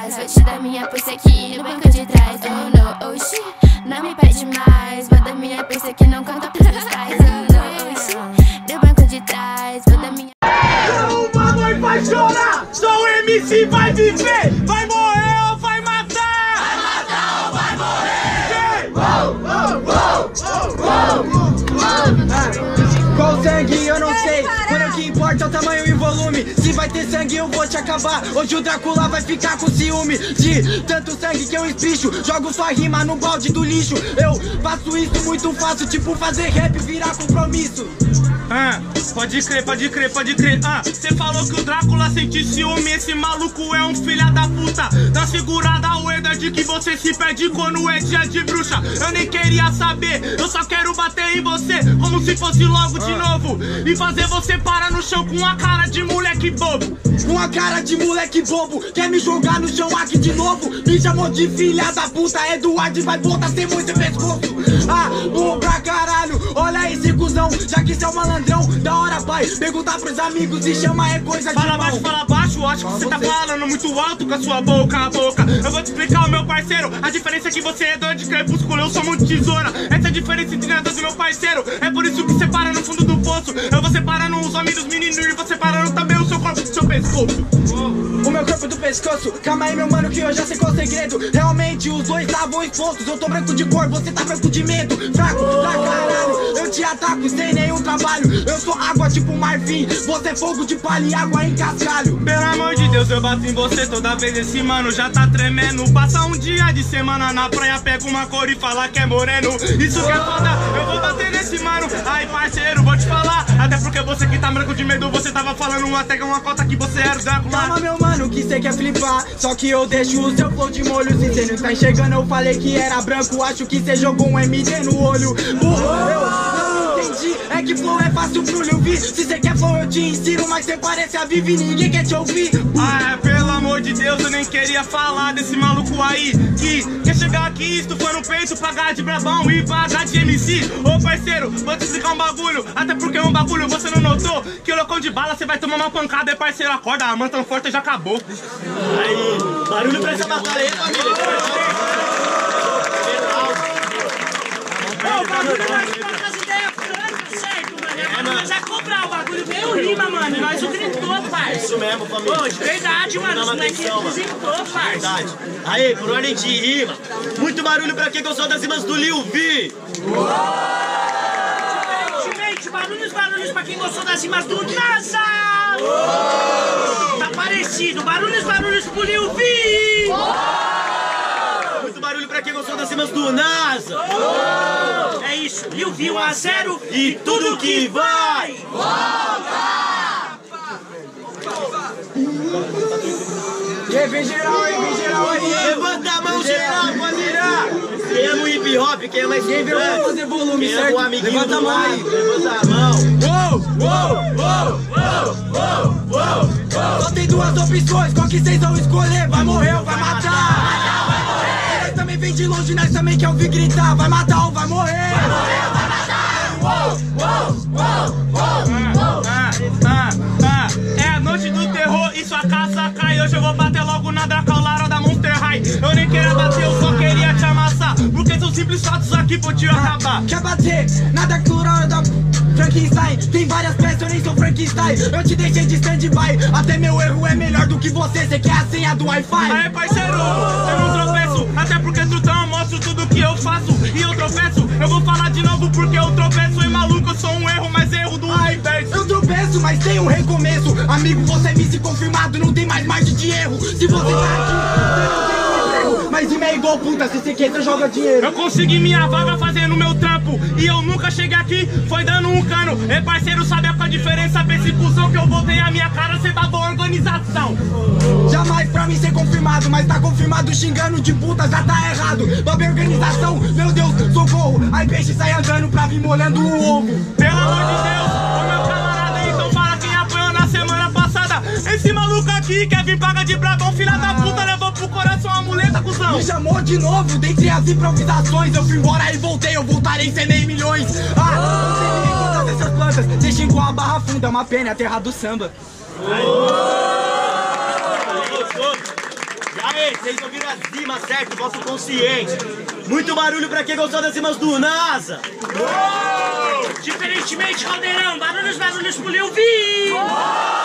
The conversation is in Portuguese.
trás. Vou te dar minha pulsa aqui no banco de trás. Oh no, oxi, não me pede mais. Vou dar minha pulsa que não conta pros meus pais. Oh no, oxi, do banco de trás. Vou dar minha... Uma mãe vai chorar, só o MC vai viver. Vai morrer ou vai matar? Vai matar ou vai morrer? Qual sangue eu não sei, mas o que importa é o tamanho e o volume. Se vai ter sangue eu vou te acabar. Hoje o Drácula vai ficar com ciúme de tanto sangue que eu espicho. Jogo sua rima no balde do lixo. Eu faço isso muito fácil, tipo fazer rap virar compromisso. Pode crer, pode crer, pode crer. Cê falou que o Drácula sente ciúme. Esse maluco é um filho da puta. Tá segurada a oeda de que você se perde quando é dia de bruxa. Eu nem queria saber, eu só quero bater em você como se fosse logo de novo. E fazer você parar no chão com uma cara de moleque bobo. Com a cara de moleque bobo, quer me jogar no chão aqui de novo? Me chamou de filha da puta, Eduardo vai voltar sem muito pescoço. Bom pra caralho, olha esse cuzão, já que cê é um malandrão, da hora pai, perguntar pros amigos e chama é coisa de fala baixo, acho que você tá falando muito alto com a sua boca a boca. Eu vou te explicar, meu parceiro, a diferença é que você é dono de crepúsculo, eu sou muito tesoura. Essa é a diferença entre nós e meu parceiro, é por isso que você para no fundo do poço. Eu vou separando os homens dos meninos e vou separando também o seu corpo do seu pescoço. O meu corpo do pescoço, calma aí meu mano que eu já sei qual é o segredo. Realmente os dois estavam expostos, eu tô branco de cor, você tá branco de medo. Fraco pra caralho, eu te ataco sem nenhum trabalho. Eu sou água tipo marfim, você é fogo de palha e água em cascalho. Pelo amor de Deus, eu bato em você toda vez, esse mano já tá tremendo. Passa um dia de semana na praia, pega uma cor e fala que é moreno. Isso que é foda, eu vou bater nesse mano. Ai parceiro, vou te falar, até porque você que tá branco de medo, você tava falando até uma cota que você era o Drácula. Calma meu mano, que cê quer flipar, só que eu deixo o seu flow de molho. Se cê não tá enxergando, eu falei que era branco, acho que cê jogou um MD no olho. Burro, eu não entendi, é que flow é fácil pro lhe ouvir. Se cê quer flow eu te ensino, mas cê parece a Vivi, ninguém quer te ouvir. Pelo amor de Deus, eu nem queria falar desse maluco aí que quer chegar aqui estufando o peito, pagar de brabão e pagar de MC. Ô parceiro, vou te explicar um bagulho, até porque é um bagulho você não notou, que o loucão de bala você vai tomar uma pancada. E parceiro, acorda, a manta tão forte já acabou. Aí, barulho pra essa batalha aí, família. O bagulho nós trocamos as ideias francas, certo, mano? Nós vai comprar o bagulho meio rima, mano. Nós o gritou, parça. Isso mesmo, família. Pô, de verdade, mano. Os moleques gritou, parça. Verdade. Aí, por ordem de rima, muito barulho pra quem gostou das rimas do Lil V. Gente, barulhos pra quem gostou das rimas do NASA. Tá parecido. Barulhos pro Lil V. Muito barulho pra quem gostou das rimas do NASA. É isso, Lil V 1 a 0 E tudo que vai Vem geral aí. levanta a mão geral, família. Quem ama o hip hop, quem ama esse Quem veio pra fazer volume, quem ama certo? o amiguinho Levanta a do mão lado, aí. levanta a mão. Só tem duas opções, qual que vocês vão escolher? Vai morrer ou vai matar? Nós também vem de longe, nós também quer ouvir gritar. Vai matar ou vai morrer? Vai morrer ou vai matar? É a noite do terror e sua casa cai. Hoje eu vou bater logo na Dracalara da Monster High. Eu nem queria bater, eu só queria te amassar, porque são simples fatos aqui pra te acabar. Quer bater? Nada cura da Frankenstein. Tem várias peças, eu nem sou Frankenstein. Eu te deixei de stand-by, até meu erro é melhor do que você. Cê quer a senha do Wi-Fi? Aê parceiro, eu não tropeço, até porque trutão eu mostro tudo que eu faço. E eu tropeço, eu vou falar de novo porque eu tropeço. E maluco, eu sou um erro, mas erro do universo. Eu tropeço, mas tem um recomeço. Amigo, você é MC confirmado, não tem mais margem de erro. Se você tá aqui, você não tem um emprego. Mas rima é igual puta, se você quer, você joga dinheiro. Eu consegui minha vaga fazendo meu trampo, e eu nunca cheguei aqui, foi dando um cano. E parceiro, sabe qual a diferença pra esse cuzão que eu botei a minha cara? Cê tá boa organização. Jamais pra mim ser confirmado, mas tá confirmado xingando de puta, já tá errado. Babi organização, meu Deus, socorro. Aí peixe sai andando pra vir molhando o ovo. Pelo amor de Deus, ô meu camarada, então fala quem apanhou na semana passada. Esse maluco aqui quer vir paga de brabão, filha da puta, levou pro coração a muleta, cuzão. Me chamou de novo, dentre as improvisações. Eu fui embora e voltei, eu voltarei sem nem milhões. Não sei ninguém todas essas plantas, deixem com a barra funda, é uma pena, é a terra do samba. E aí, Ei, vocês ouviram as rimas, certo? Vosso consciente. Muito barulho pra quem gostou das rimas do NASA. Diferentemente, Caldeirão, barulhos pro Lil Vi.